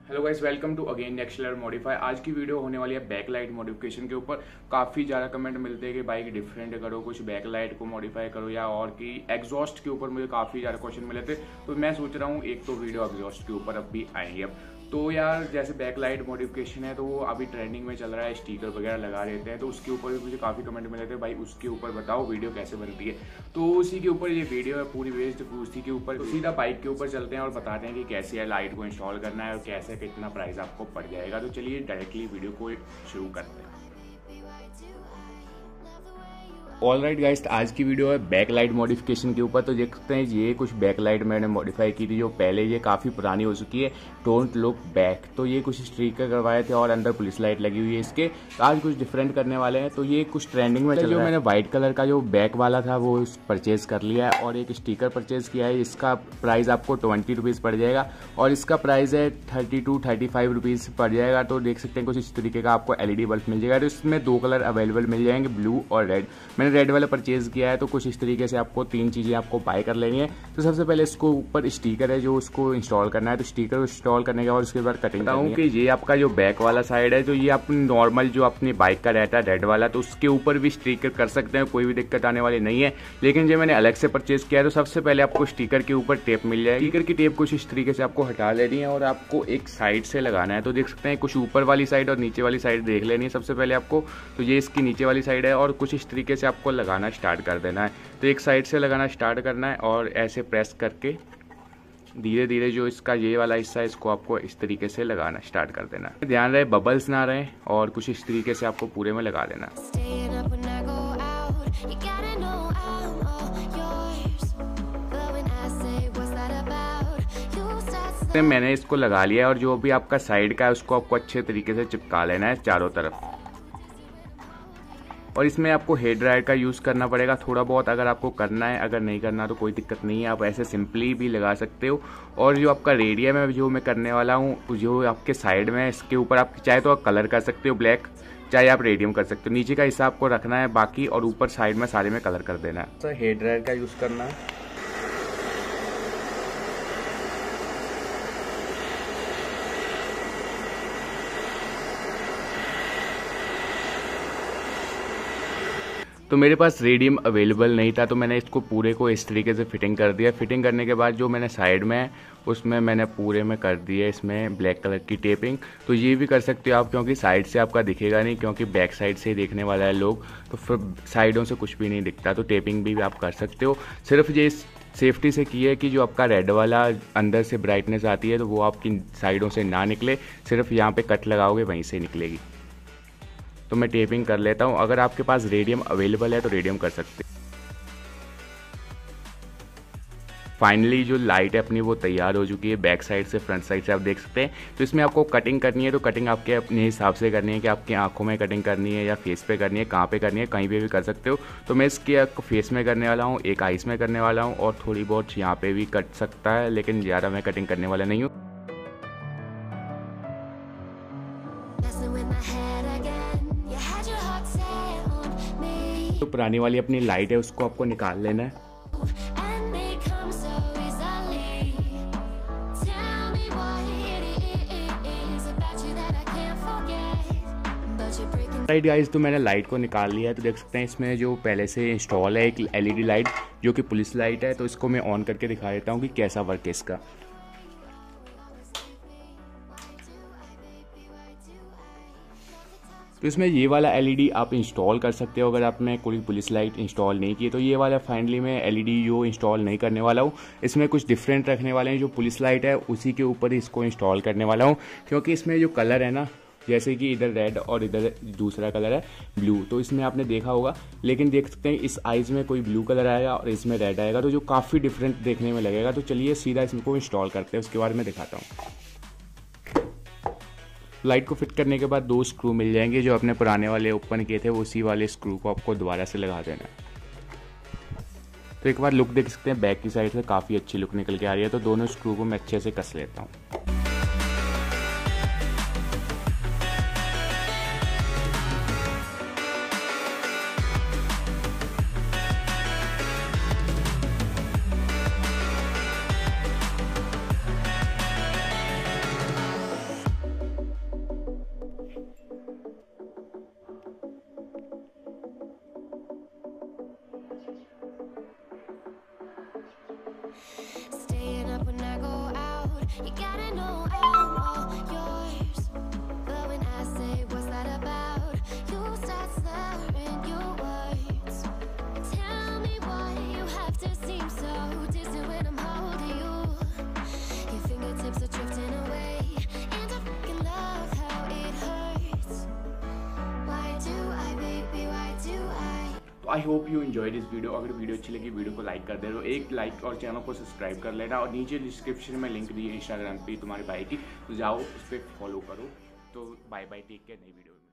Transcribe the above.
Hello guys, welcome to again next level modify. आज की video होने वाली है बैकलाइट मॉडिफिकेशन के ऊपर। काफ़ी ज़्यादा कमेंट मिलते हैं कि बाइक डिफरेंट करो, कुछ बैकलाइट को मॉडिफाई करो या और कि एग्जॉस्ट के ऊपर मुझे काफ़ी ज़्यादा क्वेश्चन मिले थे। तो मैं सोच रहा हूँ एक तो वीडियो एग्जॉस्ट के ऊपर अब भी आएंगे। अब तो यार जैसे बैकलाइट मॉडिफिकेशन है तो वो अभी ट्रेंडिंग में चल रहा है, स्टिकर वगैरह लगा देते हैं, तो उसके ऊपर भी मुझे काफ़ी कमेंट मिले थे भाई उसके ऊपर बताओ वीडियो कैसे बनती है। तो उसी के ऊपर ये वीडियो है पूरी बेस्ड उसी के ऊपर। तो सीधा बाइक के ऊपर चलते हैं और बताते हैं कि कैसे है लाइट को इंस्टॉल करना है और कैसे कितना प्राइस आपको पड़ जाएगा। तो चलिए डायरेक्टली वीडियो को शुरू करते हैं। ऑलराइट गाइस, आज की वीडियो है बैकलाइट मॉडिफिकेशन के ऊपर। तो देखते हैं ये कुछ बैकलाइट मैंने मॉडिफाई की थी जो पहले ये काफ़ी पुरानी हो चुकी है। डोंट लुक बैक, तो ये कुछ स्टिकर करवाए थे और अंदर पुलिस लाइट लगी हुई है इसके। तो आज कुछ डिफरेंट करने वाले हैं। तो ये कुछ ट्रेंडिंग में चल रहा है। जो मैंने व्हाइट कलर का जो बैक वाला था वो परचेज कर लिया है और एक स्टिकर परचेज किया है। इसका प्राइस आपको 20 रुपीज़ पड़ जाएगा और इसका प्राइस है 32-35 रुपीज़ पड़ जाएगा। तो देख सकते हैं कुछ इस तरीके का आपको LED बल्ब मिल जाएगा। तो इसमें 2 कलर अवेलेबल मिल जाएंगे, ब्लू और रेड। मैंने रेड वाला परचेज किया है। तो कुछ इस तरीके से आपको 3 चीज़ें आपको बाय कर लेनी है। तो सबसे पहले इसको ऊपर स्टिकर है जो उसको इंस्टॉल करना है। तो स्टिकर को इंस्टॉल करने के बाद उसके बाद कटिंग बताऊँ कि ये आपका जो बैक वाला साइड है जो ये अपनी नॉर्मल जो अपनी बाइक का रहता है रेड वाला, तो उसके ऊपर भी स्टिकर कर सकते हैं, कोई भी दिक्कत आने वाली नहीं है। लेकिन जो मैंने अलग से परचेज किया है तो सबसे पहले आपको स्टिकर के ऊपर टेप मिल जाएगी। स्टिकर की टेप कुछ इस तरीके से आपको हटा लेनी है और आपको एक साइड से लगाना है। तो देख सकते हैं कुछ ऊपर वाली साइड और नीचे वाली साइड देख लेनी है सबसे पहले आपको। तो ये इसकी नीचे वाली साइड है और कुछ इस तरीके से आपको लगाना स्टार्ट कर देना है। तो एक साइड से लगाना स्टार्ट करना है और ऐसे प्रेस करके धीरे धीरे जो इसका ये वाला हिस्सा है इसको आपको इस तरीके से लगाना स्टार्ट कर देना है। ध्यान रहे बबल्स ना रहे और कुछ इस तरीके से आपको पूरे में लगा देना। मैंने इसको लगा लिया और जो भी आपका साइड का है उसको आपको अच्छे तरीके से चिपका लेना है चारों तरफ। और इसमें आपको हेयर ड्रायर का यूज़ करना पड़ेगा थोड़ा बहुत, अगर आपको करना है। अगर नहीं करना तो कोई दिक्कत नहीं है, आप ऐसे सिंपली भी लगा सकते हो। और जो आपका रेडियम है जो मैं करने वाला हूँ जो आपके साइड में है इसके ऊपर आप चाहे तो आप कलर कर सकते हो ब्लैक, चाहे आप रेडियम कर सकते हो। नीचे का हिस्सा आपको रखना है बाकी और ऊपर साइड में सारे में कलर कर देना है। तो हेयर ड्रायर का यूज़ करना है। तो मेरे पास रेडियम अवेलेबल नहीं था तो मैंने इसको पूरे को इस तरीके से फिटिंग कर दिया। फिटिंग करने के बाद जो मैंने साइड में है उसमें मैंने पूरे में कर दिया इसमें ब्लैक कलर की टेपिंग। तो ये भी कर सकते हो आप क्योंकि साइड से आपका दिखेगा नहीं, क्योंकि बैक साइड से ही देखने वाला है लोग, तो फिर साइडों से कुछ भी नहीं दिखता। तो टेपिंग भी आप कर सकते हो। सिर्फ ये सेफ्टी से की है कि जो आपका रेड वाला अंदर से ब्राइटनेस आती है तो वो आपकी साइडों से ना निकले, सिर्फ यहाँ पे कट लगाओगे वहीं से निकलेगी। तो मैं टेपिंग कर लेता हूँ। अगर आपके पास रेडियम अवेलेबल है तो रेडियम कर सकते हैं। फाइनली जो लाइट है अपनी वो तैयार हो चुकी है, बैक साइड से फ्रंट साइड से आप देख सकते हैं। तो इसमें आपको कटिंग करनी है तो कटिंग आपके अपने हिसाब से करनी है कि आपकी आंखों में कटिंग करनी है या फेस पे करनी है, कहाँ पे करनी है, कहीं पे भी कर सकते हो। तो मैं इसके फेस में करने वाला हूँ, एक आइस में करने वाला हूँ और थोड़ी बहुत यहाँ पे भी कट सकता है, लेकिन ज़्यादा मैं कटिंग करने वाला नहीं हूँ। तो पुरानी वाली अपनी लाइट है उसको आपको निकाल लेना है। राइट गाइस, तो मैंने लाइट को निकाल लिया है। तो देख सकते हैं इसमें जो पहले से इंस्टॉल है एक LED लाइट जो कि पुलिस लाइट है। तो इसको मैं ऑन करके दिखा देता हूँ कि कैसा वर्क है इसका। तो इसमें ये वाला LED आप इंस्टॉल कर सकते हो अगर आपने कोई पुलिस लाइट इंस्टॉल नहीं की। तो ये वाला फाइनली मैं LED जो इंस्टॉल नहीं करने वाला हूँ, इसमें कुछ डिफरेंट रखने वाले हैं। जो पुलिस लाइट है उसी के ऊपर ही इसको इंस्टॉल करने वाला हूँ, क्योंकि इसमें जो कलर है ना, जैसे कि इधर रेड और इधर दूसरा कलर है ब्लू, तो इसमें आपने देखा होगा। लेकिन देख सकते हैं इस आइज में कोई ब्लू कलर आएगा और इसमें रेड आएगा, तो जो काफ़ी डिफरेंट देखने में लगेगा। तो चलिए सीधा इसको इंस्टॉल करते हैं, उसके बाद मैं दिखाता हूँ। लाइट को फिट करने के बाद 2 स्क्रू मिल जाएंगे जो अपने पुराने वाले ओपन किए थे, उसी वाले स्क्रू को आपको दोबारा से लगा देना है। तो एक बार लुक देख सकते हैं, बैक की साइड से काफ़ी अच्छी लुक निकल के आ रही है। तो दोनों स्क्रू को मैं अच्छे से कस लेता हूँ। Staying up when I go out, you gotta know I'm all yours. But when I say what's that about, you start slurring your words. Tell me why you have to seem so distant when I'm holding you. Your fingertips are drifting away, and I fucking love how it hurts. Why do I, baby, why do I? तो I hope you enjoy this video. अगर video अच्छी लगी video को like कर दे रहे हो, एक like और चैनल को सब्सक्राइब कर लेना। और नीचे डिस्क्रिप्शन में लिंक दी है इंस्टाग्राम पे तुम्हारे भाई की, तो जाओ उस पर फॉलो करो। तो बाय बाय, टेक केयर, नई वीडियो।